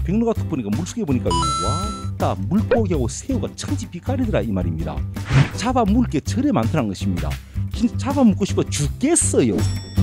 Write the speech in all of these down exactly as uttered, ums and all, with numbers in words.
백로가 톡 보니까 물속에 보니까 와따 물고기하고 새우가 천지빛깔이더라 이 말입니다. 잡아 먹을 게 저래 많더란 것입니다. 진짜 잡아 먹고 싶어 죽겠어요.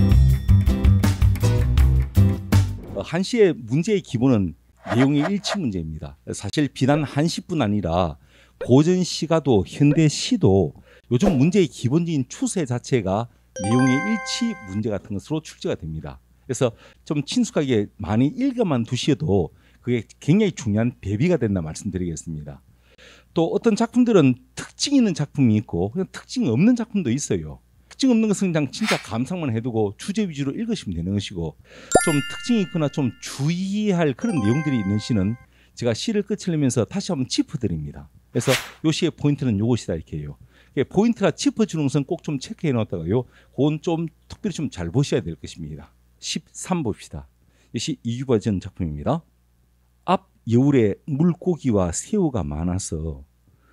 한시의 문제의 기본은 내용의 일치 문제입니다. 사실 비단 한시뿐 아니라 고전 시가도 현대 시도 요즘 문제의 기본적인 추세 자체가 내용의 일치 문제 같은 것으로 출제가 됩니다. 그래서 좀 친숙하게 많이 읽어만 두셔도 그게 굉장히 중요한 대비가 된다 말씀드리겠습니다. 또 어떤 작품들은 특징 있는 작품이 있고 그냥 특징 없는 작품도 있어요. 특징 없는 것은 그냥 진짜 감상만 해두고 주제 위주로 읽으시면 되는 것이고, 좀 특징이 있거나 좀 주의할 그런 내용들이 있는 시는 제가 시를 끝내면서 다시 한번 짚어드립니다. 그래서 요 시의 포인트는 요것이다 이렇게 해요. 포인트라 짚어주는 것은 꼭 좀 체크해 놓았다가요. 그건 좀 특별히 좀 잘 보셔야 될 것입니다. 십삼 봅시다. 이것이 이규바전 작품입니다. 앞 여울에 물고기와 새우가 많아서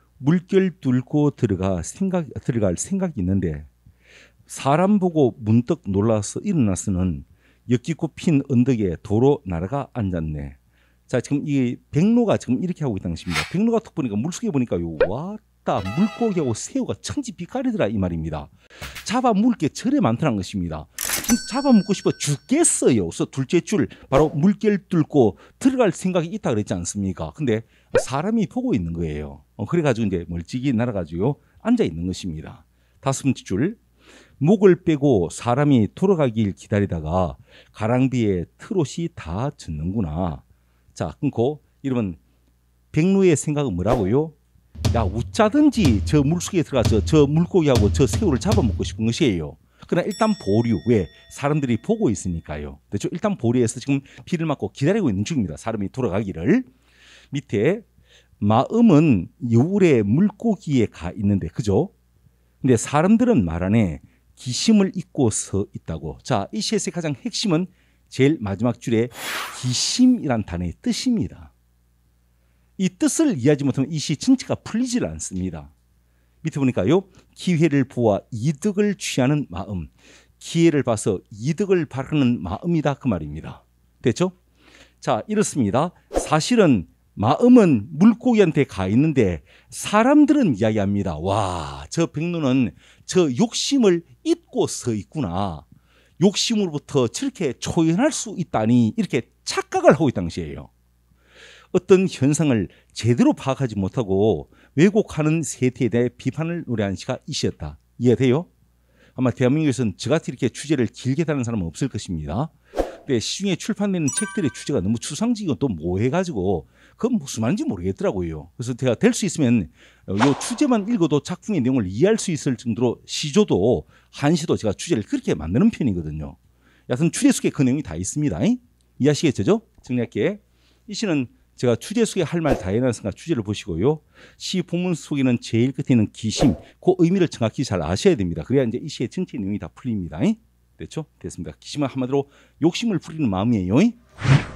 물결 뚫고 들어가 생각, 들어갈 생각이 있는데 사람 보고 문득 놀라서 일어나서는 엮이고 핀 언덕에 도로 날아가 앉았네. 자, 지금 이 백로가 지금 이렇게 하고 있다는 것입니다. 백로가 톡 보니까 물속에 보니까 요 왔다 물고기하고 새우가 천지빛깔이더라 이 말입니다. 잡아 먹을 게 저래 많더란 것입니다. 잡아 먹고 싶어 죽겠어요. 그래서 둘째 줄 바로 물결 뚫고 들어갈 생각이 있다 그랬지 않습니까? 근데 사람이 보고 있는 거예요. 어, 그래가지고 이제 멀찍이 날아가지고 앉아 있는 것입니다. 다섯 번째 줄 목을 빼고 사람이 돌아가길 기다리다가 가랑비에 트롯이 다 젖는구나. 자, 끊고 이러면 백로의 생각은 뭐라고요? 야, 웃자든지 저 물속에 들어가서 저 물고기하고 저 새우를 잡아먹고 싶은 것이에요. 그러나 일단 보류. 왜? 사람들이 보고 있으니까요. 그렇죠? 일단 보류해서 지금 비를 맞고 기다리고 있는 중입니다. 사람이 돌아가기를. 밑에 마음은 여울에 물고기에 가 있는데, 그죠? 근데 사람들은 말하네 기심을 잊고 서 있다고. 자, 이 시에서의 가장 핵심은 제일 마지막 줄에 기심이란 단어의 뜻입니다. 이 뜻을 이해하지 못하면 이 시 전체가 풀리질 않습니다. 밑에 보니까요. 기회를 보아 이득을 취하는 마음. 기회를 봐서 이득을 바라는 마음이다 그 말입니다. 됐죠? 자, 이렇습니다. 사실은 마음은 물고기한테 가 있는데 사람들은 이야기합니다. 와, 저 백로는 저 욕심을 잊고 서 있구나. 욕심으로부터 저렇게 초연할 수 있다니 이렇게 착각을 하고 있다는 것이에요. 어떤 현상을 제대로 파악하지 못하고 왜곡하는 세태에 대해 비판을 노래한 시가 이 시였다. 이해돼요? 아마 대한민국에서는 저같이 이렇게 주제를 길게 다는 사람은 없을 것입니다. 근데 시중에 출판되는 책들의 주제가 너무 추상적이고 또 모해가지고 그건 무슨 말인지 모르겠더라고요. 그래서 제가 될 수 있으면 이 주제만 읽어도 작품의 내용을 이해할 수 있을 정도로 시조도 한시도 제가 주제를 그렇게 만드는 편이거든요. 여하튼 주제 속에 그 내용이 다 있습니다. 이해하시겠죠? 정리할게. 이 시는 제가 주제 속에 할 말 다 해놨으니까 주제를 보시고요. 시 본문 속에는 제일 끝에 있는 기심, 그 의미를 정확히 잘 아셔야 됩니다. 그래야 이제 이 시의 전체 내용이 다 풀립니다. 됐죠? 됐습니다. 기심은 한마디로 욕심을 부리는 마음이에요.